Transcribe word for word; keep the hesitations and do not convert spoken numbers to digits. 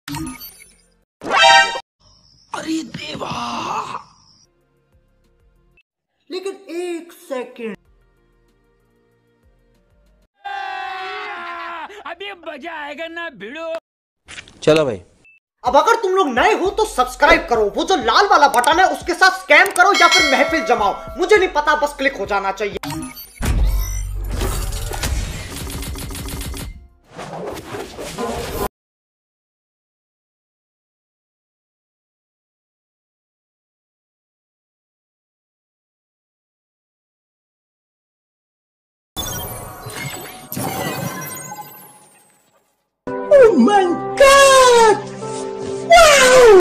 अरे देवा। लेकिन एक सेकंड, अभी मजा आएगा ना भिड़ो। चलो भाई, अब अगर तुम लोग नए हो तो सब्सक्राइब करो, वो जो लाल वाला बटन है उसके साथ स्कैम करो या फिर महफिल जमाओ, मुझे नहीं पता, बस क्लिक हो जाना चाहिए।